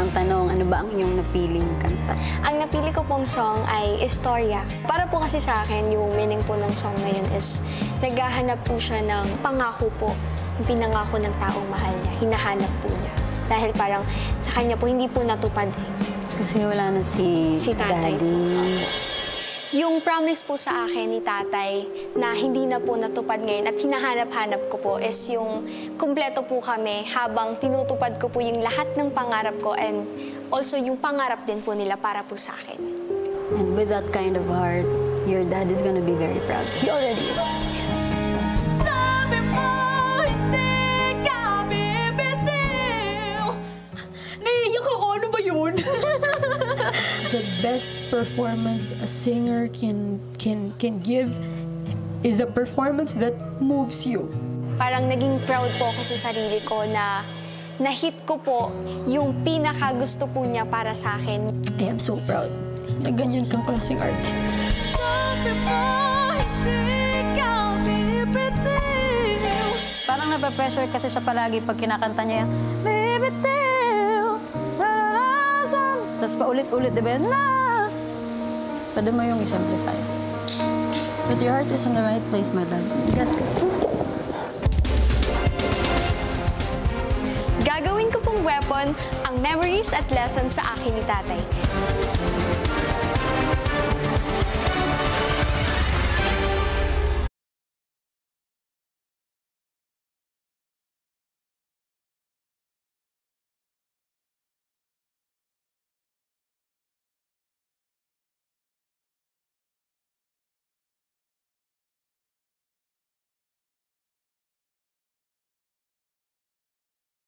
isang tanong, ano ba ang iyong napiling kanta? Ang napili ko pong song ay Istorya. Para po kasi sa akin, yung meaning po ng song na yun is naghahanap po siya ng pangako po. Yung pinangako ng taong mahal niya, hinahanap po niya. Dahil parang sa kanya po, hindi po natupad eh. Kasi wala na si tatay. Daddy. Yung promise po sa akin ni tatay na hindi na po natupad ngayon at hinahanap-hanap ko po is yung kumpleto po kami habang tinutupad ko po yung lahat ng pangarap ko and also yung pangarap din po nila para po sa akin. And with that kind of heart, your dad is gonna be very proud. He already is. Sabi mo, hindi ka bibitiw. Naiiyak ako, ano ba yun? The best performance a singer can give is a performance that moves you. Parang naging proud po ako sa sarili ko na na-hit ko po yung pinaka-gusto po niya para sa akin. I am so proud na ganyan kang klaseng artist. Sabi mo, hindi ka bibitiw. Parang nape-pressure kasi siya palagi pag kinakanta niya yung bibitiw, naranasan. Tapos paulit-ulit, diba yun? Na! Pwede mo yung i-simplify. But your heart is in the right place, my love. You got this. Gagawin ko pong weapon ang memories at lessons sa akin ni tatay.